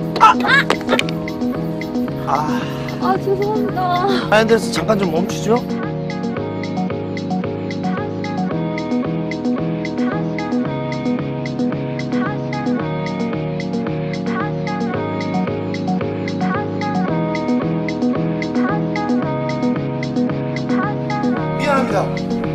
죄송합니다. 하얀 데서 잠깐 좀 멈추죠? 미안합니다.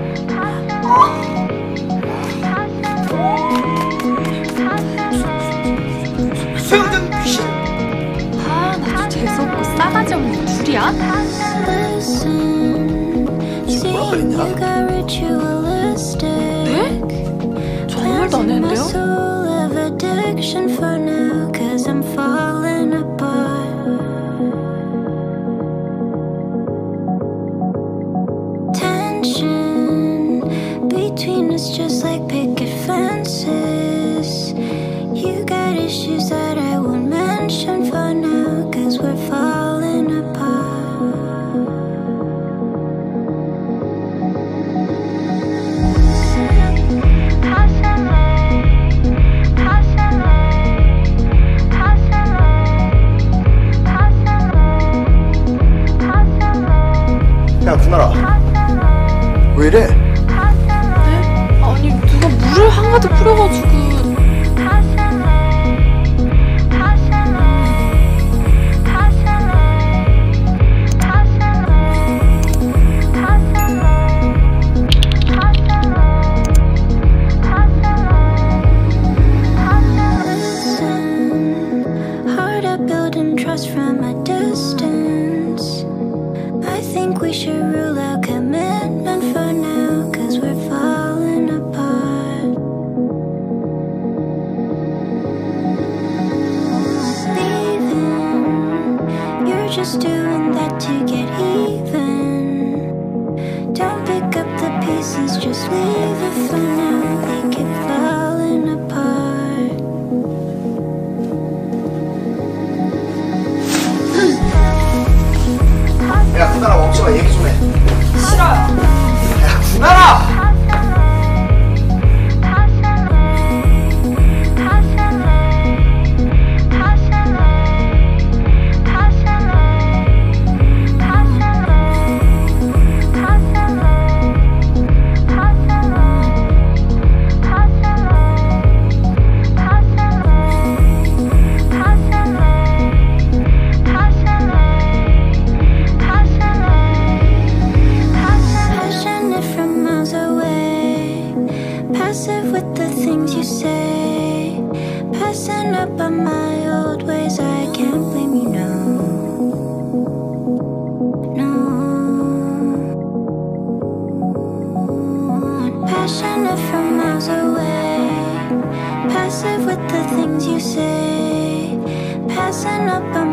수영장 귀신! 나 재수없고 싸가지 없는 둘이야? 지금 뭐라 그랬냐? 네? 정말도 안 했는데요? Between us just like picket fences. You got issues that I won't mention for now, 'cause we're falling apart. 야, 구나라. 왜 이래? 네? 아니 누가 물을 한가득 뿌려가지고. From a distance, I think we should rule out commitment for now, 'cause we're falling apart. Leaving, you're just doing that to get even. Don't pick up the pieces, just leave it for now. They keep falling apart. 야, 구나라 먹지 마. 얘기 좀 해. 싫어요. 야, 구나라! Passive with the things you say, passing up on my old ways. I can't blame you, no, no. Passionate from miles away, passive with the things you say, passing up on